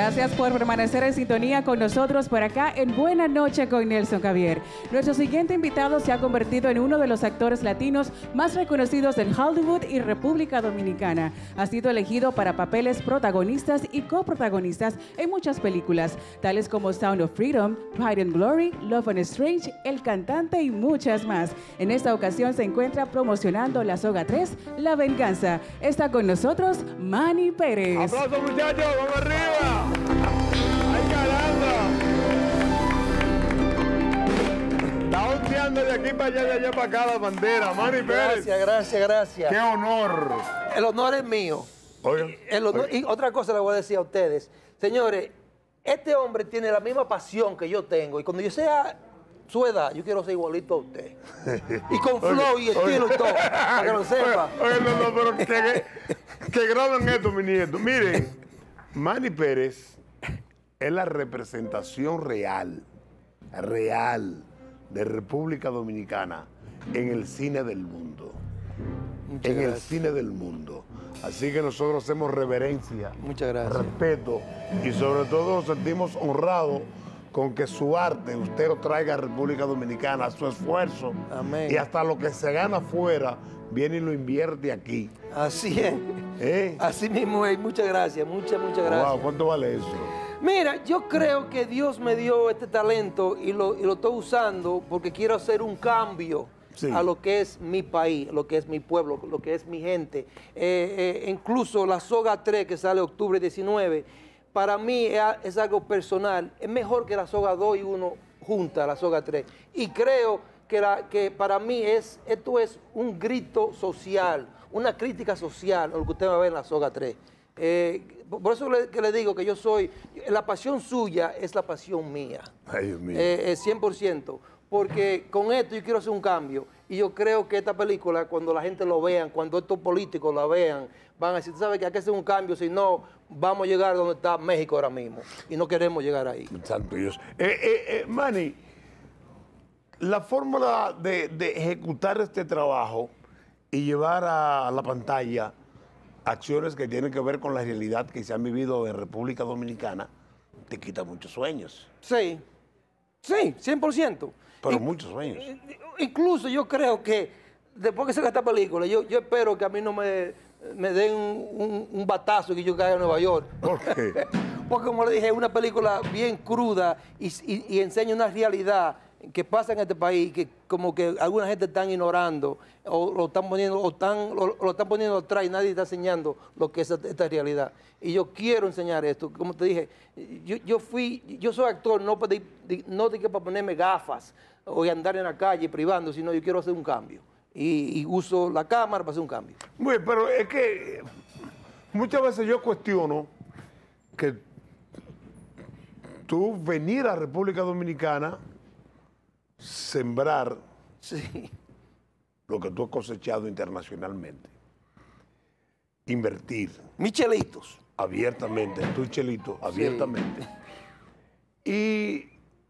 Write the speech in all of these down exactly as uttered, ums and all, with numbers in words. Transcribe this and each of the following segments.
Gracias por permanecer en sintonía con nosotros por acá en Buena Noche con Nelson Javier. Nuestro siguiente invitado se ha convertido en uno de los actores latinos más reconocidos en Hollywood y República Dominicana. Ha sido elegido para papeles protagonistas y coprotagonistas en muchas películas, tales como Sound of Freedom, Pride and Glory, Love and Strange, El Cantante y muchas más. En esta ocasión se encuentra promocionando La Soga tres, La Venganza. Está con nosotros Manny Pérez. ¡Aplausos, muchachos! ¡Vamos arriba! ¡Ay, caramba! Está onceando de aquí para allá, de allá para acá la bandera. Manny Pérez. Gracias, gracias, gracias. ¡Qué honor! El honor es mío. Oye, El honor, oye. Y otra cosa le voy a decir a ustedes. Señores, este hombre tiene la misma pasión que yo tengo. Y cuando yo sea su edad, yo quiero ser igualito a usted. Y con flow Oye, y estilo oye. y todo, para que lo sepa. Oye, oye, no, no, pero que, que graben esto, mi nieto. Miren, Manny Pérez es la representación real, real de República Dominicana en el cine del mundo. Muchas en el gracias. cine del mundo. Así que nosotros hacemos reverencia, Muchas gracias. respeto y sobre todo nos sentimos honrados con que su arte usted lo traiga a República Dominicana, su esfuerzo. Amén. Y hasta lo que se gana afuera, viene y lo invierte aquí. Así es. ¿Eh? Así mismo es. Muchas gracias, muchas, muchas gracias. Wow, ¿cuánto vale eso? Mira, yo creo que Dios me dio este talento y lo, y lo estoy usando porque quiero hacer un cambio Sí. a lo que es mi país, lo que es mi pueblo, lo que es mi gente. Eh, eh, incluso La Soga tres, que sale octubre diecinueve, para mí es, es algo personal. Es mejor que La Soga dos y uno junta, La Soga tres. Y creo que, la, que para mí es, esto es un grito social, una crítica social, lo que usted va a ver en La Soga tres. Eh, por eso le, que le digo que yo soy, la pasión suya es la pasión mía. Ay, Dios mío. Eh, eh, cien por ciento. Porque con esto yo quiero hacer un cambio. Y yo creo que esta película, cuando la gente lo vean, cuando estos políticos la vean, van a decir, ¿tú sabes que hay que hacer un cambio? Si no, vamos a llegar donde está México ahora mismo. Y no queremos llegar ahí. Santo Dios. Eh, eh, eh, Manny, la fórmula de, de ejecutar este trabajo y llevar a la pantalla acciones que tienen que ver con la realidad que se han vivido en República Dominicana, te quita muchos sueños. Sí, sí, cien por ciento. Pero In- muchos sueños. Incluso yo creo que después que salga esta película, yo, yo espero que a mí no me, me den un, un- un batazo y que yo caiga en Nueva York. ¿Por qué? Porque como le dije, es una película bien cruda y, y- y enseña una realidad que pasa en este país que como que alguna gente están ignorando o lo están poniendo, o están, lo, lo están poniendo atrás y nadie está enseñando lo que es esta, esta realidad. Y yo quiero enseñar esto. Como te dije, yo, yo fui, yo soy actor no, para, de- no de que para ponerme gafas o andar en la calle privando, sino yo quiero hacer un cambio. Y, y uso la cámara para hacer un cambio. Bueno, pero es que muchas veces yo cuestiono que tú venir a República Dominicana, sembrar Sí. lo que tú has cosechado internacionalmente, invertir Michelitos. abiertamente, tú y Chelito, abiertamente, y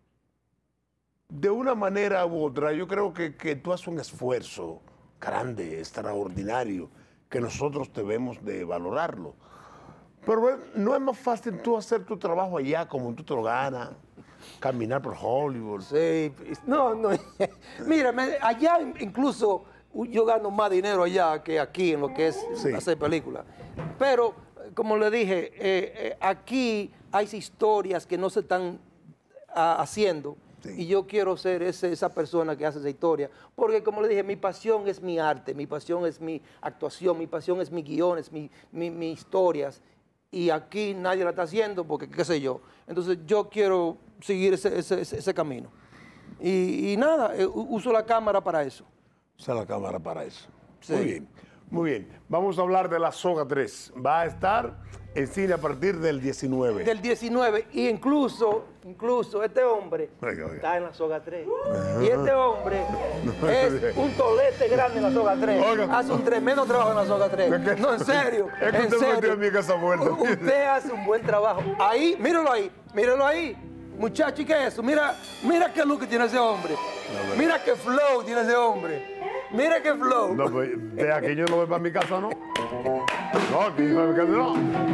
de una manera u otra, yo creo que, que tú haces un esfuerzo grande, extraordinario, que nosotros debemos de valorarlo. Pero bueno, no es más fácil tú hacer tu trabajo allá como tú te lo ganas, caminar por Hollywood. Sí, no, no. Mira, me- allá incluso yo gano más dinero allá que aquí en lo que es Sí. hacer películas. Pero, como le dije, eh, eh, aquí hay historias que no se están ah, haciendo. Sí. Y yo quiero ser ese- esa persona que hace esa historia. Porque, como le dije, mi pasión es mi arte, mi pasión es mi actuación, mi pasión es mi guión, es mi, mi, mi historias. Y aquí nadie la está haciendo porque, qué sé yo. Entonces, yo quiero seguir ese, ese, ese- ese camino. Y, y nada, eh, u- uso la cámara para eso. Usa la cámara para eso. Sí. Muy bien, muy bien. Vamos a hablar de La Soga tres. Va a estar en cine a partir del diecinueve. Del diecinueve, y incluso, incluso este hombre Oiga, oiga. está en La Soga tres. Y este hombre es un tolete grande en La Soga tres. Oiga. Hace un tremendo trabajo en La Soga tres. Es que- No, en serio. es que en usted serio. metió en mi casa muerta. Usted hace un buen trabajo. Ahí, míralo ahí, míralo ahí. Muchacho, ¿y qué es eso? Mira, mira qué look que tiene ese hombre. Mira qué flow tiene ese hombre. Mira qué flow. No, pues, de aquí yo no voy para mi casa, ¿no? No, aquí para mi casa no.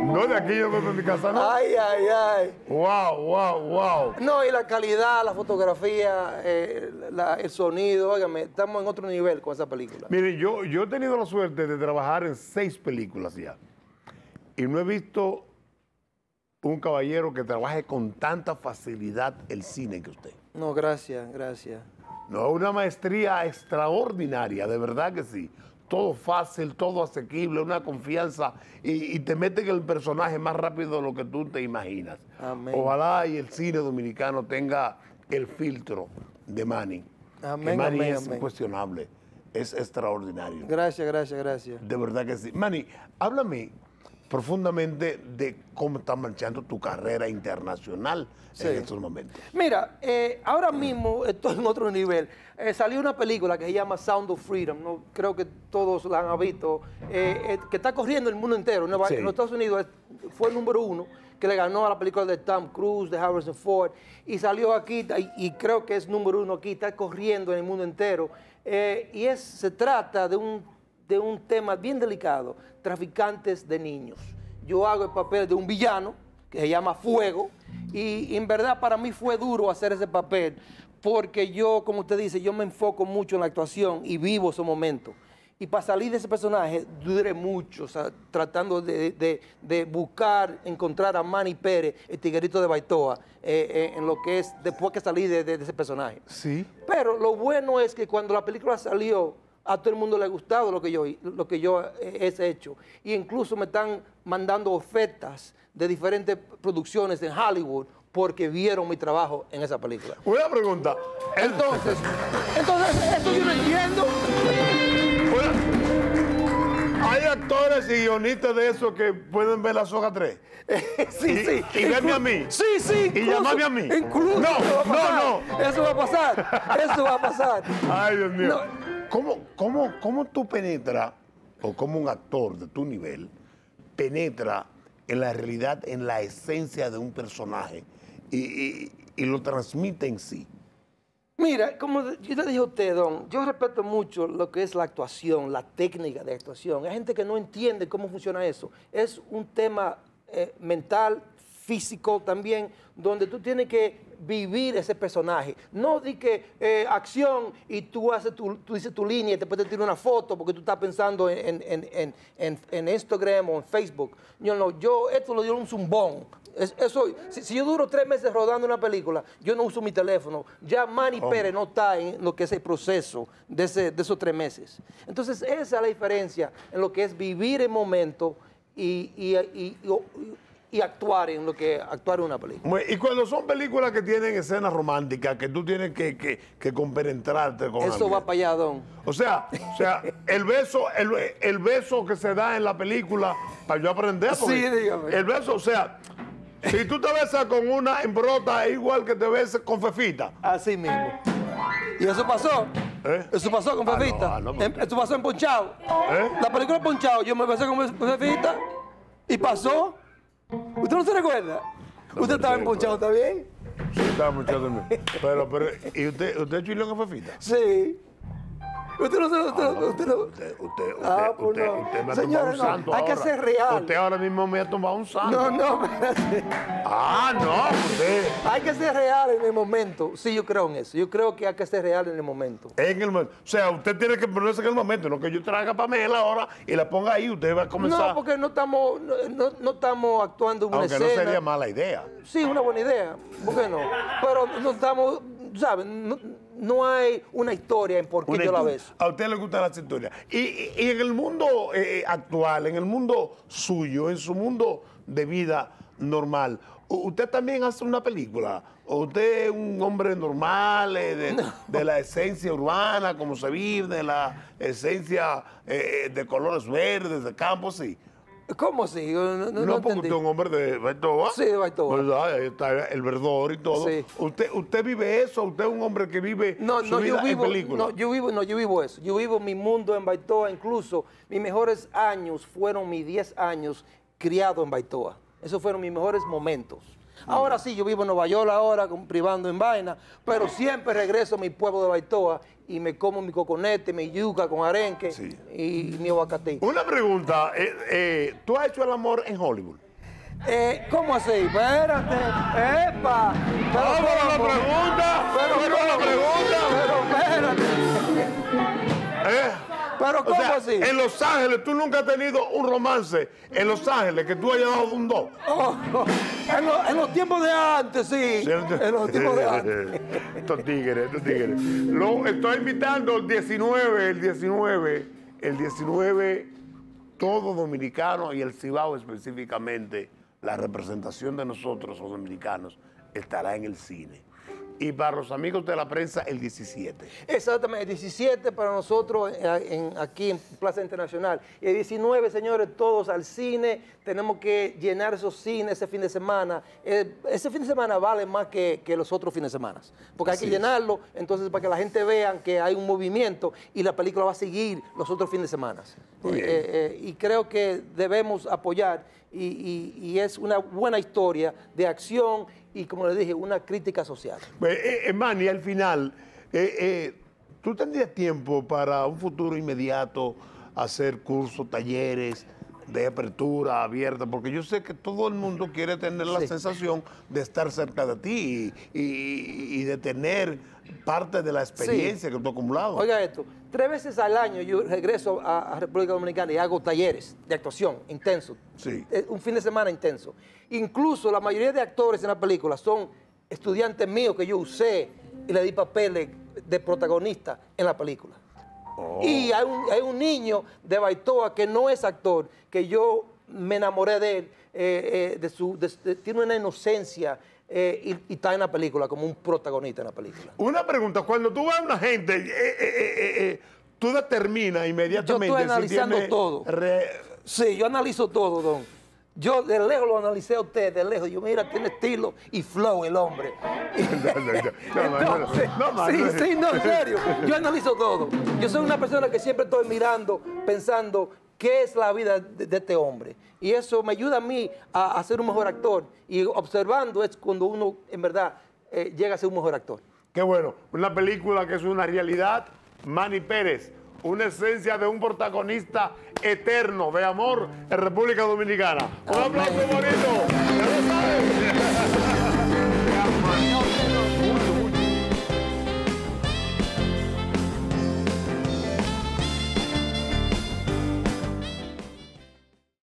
No, de aquí yo voy a mi casa, ¿no? Ay, ay, ay. Wow, wow, wow. No, y la calidad, la fotografía, eh, la- el sonido, óigame, estamos en otro nivel con esa película. Mire, yo, yo he tenido la suerte de trabajar en seis películas ya. Y no he visto un caballero que trabaje con tanta facilidad el cine que usted. No, gracias, gracias. No, una maestría extraordinaria, de verdad que sí. Todo fácil, todo asequible, una confianza y, y te meten en el personaje más rápido de lo que tú te imaginas. Amén. Ojalá y el cine dominicano tenga el filtro de Manny. Amén, que Manny amén, es amén. incuestionable, es extraordinario. Gracias, gracias, gracias. De verdad que sí. Manny, háblame profundamente de cómo está marchando tu carrera internacional Sí. en estos momentos. Mira, eh, ahora mismo estoy en otro nivel. Eh, salió una película que se llama Sound of Freedom, ¿no? Creo que todos la han visto, eh, eh, que está corriendo el mundo entero. En, Nueva- Sí. en los Estados Unidos es- fue el número uno, que le ganó a la película de Tom Cruise, de Harrison Ford, y salió aquí, y, y creo que es número uno aquí, está corriendo en el mundo entero. Eh, y es, se trata de un, de un tema bien delicado, traficantes de niños. Yo hago el papel de un villano, que se llama Fuego, y, y en verdad para mí fue duro hacer ese papel, porque yo, como usted dice, yo me enfoco mucho en la actuación y vivo esos momentos. Y para salir de ese personaje duré mucho, o sea, tratando de, de- de buscar, encontrar a Manny Pérez, el tiguerito de Baitoa, eh, eh, en lo que es después que salí de, de- de ese personaje. Sí. Pero lo bueno es que cuando la película salió, a todo el mundo le ha gustado lo que yo, lo que yo he he hecho. Y incluso me están mandando ofertas de diferentes producciones en Hollywood porque vieron mi trabajo en esa película. Una pregunta. El- Entonces, entonces eso yo no entiendo. Una- hay actores y guionistas de esos que pueden ver la soga tres. Sí, Y- sí. y verme Inclu- a mí. Sí, sí. Y incluso- llamarme a mí. Incluso No, eso va a no, pasar. Eso va a pasar. Eso va a pasar. Ay, Dios mío. No. ¿Cómo, cómo, cómo tú penetras, o cómo un actor de tu nivel, penetra en la realidad, en la esencia de un personaje y, y- y lo transmite en sí? Mira, como yo le dije a usted, Don, yo respeto mucho lo que es la actuación, la técnica de actuación. Hay gente que no entiende cómo funciona eso. Es un tema eh, mental, físico también, donde tú tienes que vivir ese personaje. No di que eh, acción y tú, haces tu, tú dices tu línea y después te tiras una foto porque tú estás pensando en, en, en, en, en Instagram o en Facebook. Yo no, yo esto lo dio un zumbón. Es- Eso, si, si yo duro tres meses rodando una película, yo no uso mi teléfono. Ya Manny Oh. Pérez no está en lo que es el proceso de, ese- de esos tres meses. Entonces, esa es la diferencia en lo que es vivir el momento y, y, y- y- y actuar en lo que actuar en una película. Bueno, Y cuando son películas que tienen escenas románticas, que tú tienes que, que, que compenetrarte con Eso alguien. va para allá, Don. O sea, o sea, el beso, el, el beso que se da en la película, para yo aprender. porque Sí, dígame. El beso, o sea, si tú te besas con una embrota, es igual que te beses con Fefita. Así mismo. Y eso pasó. ¿Eh? Eso pasó con Ah, no, Fefita. ah, no, porque- En- Eso pasó en Ponchao. ¿Eh? La película Ponchao, yo me besé con Fefita y pasó. ¿Usted no se recuerda? No ¿Usted me estaba en Ponchao recuerdo. también? Sí, estaba mucho de mí. Pero, pero, ¿y usted, usted chiló con Fefita? Sí. Usted no se lo... Usted, Ah, no, usted no- usted, usted, usted, Ah, pues usted, no. usted me ha Señores, tumbado un no, santo hay que ahora. ser real. Usted ahora mismo me ha tumbado un santo. No, no, espérate. Ah, no, usted. Hay que ser real en el momento. Sí, yo creo en eso. Yo creo que hay que ser real en el momento. En el momento. O sea, usted tiene que ponerse en el momento, no que yo traiga Pamela ahora y la ponga ahí, usted va a comenzar. No, porque no estamos, no, no- no estamos actuando en una Aunque no escena. sería mala idea. Sí, una buena idea. ¿Por qué no? Pero no estamos, ¿sabes? No, no hay una historia en por qué Una yo la historia. beso. A usted le gusta la historia. Y, y- y en el mundo eh, actual, en el mundo suyo, en su mundo de vida normal, ¿u- ¿usted también hace una película? ¿O usted es un hombre normal, eh, de, de la esencia urbana, como se vive, de la esencia eh, de colores verdes, de campo, sí? ¿Cómo así? No, no, No, no porque entendí. usted es un hombre de Baitoa. Sí, de Baitoa. ¿Verdad? Ahí está el verdor y todo. Sí. ¿Usted, ¿Usted vive eso? ¿Usted es un hombre que vive No, su no, vida yo vivo, en película? no, yo vivo, no, yo vivo eso. Yo vivo mi mundo en Baitoa. Incluso mis mejores años fueron mis diez años criado en Baitoa. Esos fueron mis mejores momentos. Ahora sí, yo vivo en Nueva York ahora, con- privando en vaina, pero siempre regreso a mi pueblo de Baitoa y me como mi coconete, mi yuca con arenque Sí. y mi aguacate. Una pregunta. eh, eh, ¿Tú has hecho el amor en Hollywood? Eh, ¿Cómo así? Espérate. ¡Epa! Pero ¡Vamos a la ¿cómo? pregunta! Pero ¡Pero a la ¿cómo? pregunta! Pero espérate. ¿Eh? Pero O ¿cómo sea, así? en Los Ángeles, tú nunca has tenido un romance en Los Ángeles que tú hayas dado un dos. Oh, oh. En, lo- en los tiempos de antes, sí. ¿Cierto? En los tiempos de antes. Estos tigres, estos tigres. Lo estoy invitando el diecinueve, el diecinueve, el diecinueve, todo dominicano y el Cibao específicamente, la representación de nosotros, los dominicanos, estará en el cine. Y para los amigos de la prensa, el diecisiete. Exactamente, diecisiete para nosotros eh, en- aquí en Plaza Internacional. Y el diecinueve, señores, todos al cine. Tenemos que llenar esos cines ese fin de semana. Eh, ese fin de semana vale más que, que los otros fines de semana. Porque hay Así que es. llenarlo, entonces, para que la gente vea que hay un movimiento y la película va a seguir los otros fines de semana. Muy bien. Eh, eh, y creo que debemos apoyar. Y, y- y es una buena historia de acción y, como les dije, una crítica social. Pues, eh, eh, Manny, al final, eh, eh, ¿tú tendrías tiempo para un futuro inmediato hacer cursos, talleres de apertura abierta? Porque yo sé que todo el mundo quiere tener la Sí. sensación de estar cerca de ti y, y- y de tener parte de la experiencia que tú has acumulado. Oiga esto, tres veces al año yo regreso a, a República Dominicana y hago talleres de actuación intensos. Sí. Eh, Un fin de semana intenso. Incluso la mayoría de actores en la película son estudiantes míos que yo usé y le di papeles de protagonista en la película. Oh. Y hay un, hay un niño de Baitoa que no es actor, que yo me enamoré de él, eh, eh, de su, de- de- tiene una inocencia eh, y, y está en la película como un protagonista en la película. Una pregunta, cuando tú ves a una gente, eh, eh, eh, eh, eh, tú determinas inmediatamente Yo estoy analizando tiene todo. re- Sí, yo analizo todo, don. Yo de lejos lo analicé a usted, de lejos. Yo, mira, tiene estilo y flow el hombre. No, no, no, no, no, no, Entonces, no, no, sí, no. sí, no, en serio. Yo analizo todo. Yo soy una persona que siempre estoy mirando, pensando qué es la vida de, de este hombre. Y eso me ayuda a mí a, a ser un mejor actor. Y observando es cuando uno, en verdad, eh, llega a ser un mejor actor. Qué bueno, una película que es una realidad, Manny Pérez, una esencia de un protagonista eterno de amor en República Dominicana. Un aplauso bonito.